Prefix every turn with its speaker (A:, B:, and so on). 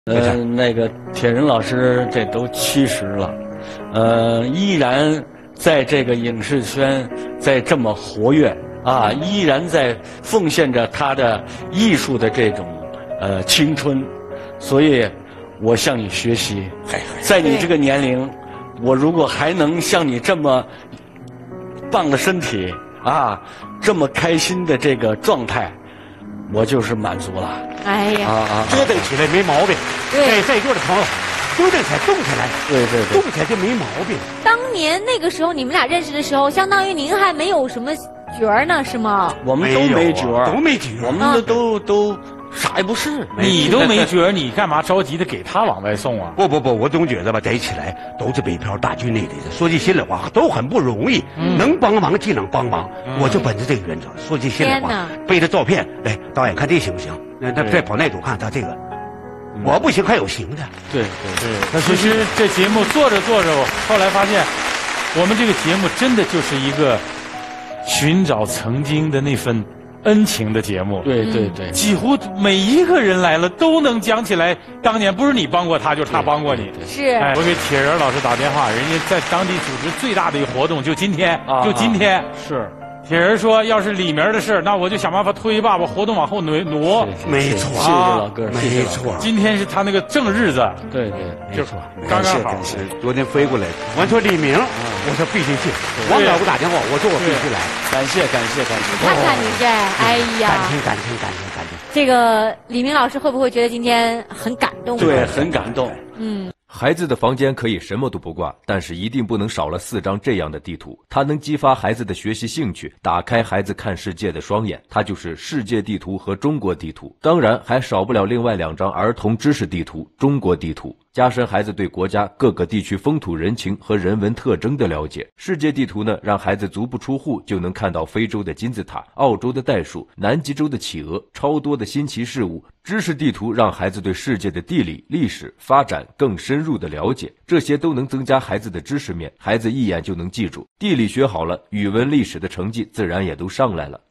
A: 那个铁人老师这都70了，依然在这个影视圈在这么活跃啊，依然在奉献着他的艺术的这种青春，所以我向你学习。在你这个年龄，我如果还能像你这么棒的身体啊，这么开心的这个状态，我就是满足了。
B: 哎呀，
C: 折腾起来没毛病。
B: 对，
C: 在座的朋友，动起来，
A: 对，
C: 动起来就没毛病。
B: 当年那个时候你们俩认识的时候，相当于您还没有什么角儿呢，是吗？
A: 我们都没角儿，
C: 都没角儿，
A: 我们都啥也不是。
D: 你都没角儿，你干嘛着急的给他往外送啊？
C: 不，我总觉得吧，在一起来都是北漂大军那里的，说句心里话，都很不容易，能帮忙尽量帮忙。我就本着这个原则，说句心里话，背着照片来，导演看这行不行？那再跑那组看他这个。我不行，还有行的。
A: 对。
D: 其实这节目做着做着，我后来发现，我们这个节目真的就是一个寻找曾经的那份恩情的节目。
A: 对，
D: 几乎每一个人来了都能讲起来，当年不是你帮过他，就是他帮过你。
B: 是。
D: 我给铁人老师打电话，人家在当地组织最大的一个活动，就今天，
A: 是。
D: 铁人说：“要是里面的事，那我就想办法推把活动往后挪。”
C: 没错，
A: 谢谢老哥，
C: 没错。
D: 今天是他那个正日子，
A: 对，
D: 就刚刚好。
C: 昨天飞过来，完说李明，我说必须去。王导给我打电话，我说我必须来。
A: 感谢。
B: 看看你这，哎呀，
C: 感情。
B: 这个李明老师会不会觉得今天很感动？
A: 对，很感动。
E: 孩子的房间可以什么都不挂，但是一定不能少了4张这样的地图。它能激发孩子的学习兴趣，打开孩子看世界的双眼。它就是世界地图和中国地图，当然还少不了另外2张儿童知识地图，中国地图。加深孩子对国家各个地区风土人情和人文特征的了解。世界地图呢，让孩子足不出户就能看到非洲的金字塔、澳洲的袋鼠、南极洲的企鹅，超多的新奇事物。知识地图让孩子对世界的地理、历史、发展更深入的了解，这些都能增加孩子的知识面，孩子一眼就能记住。地理学好了，语文、历史的成绩自然也都上来了。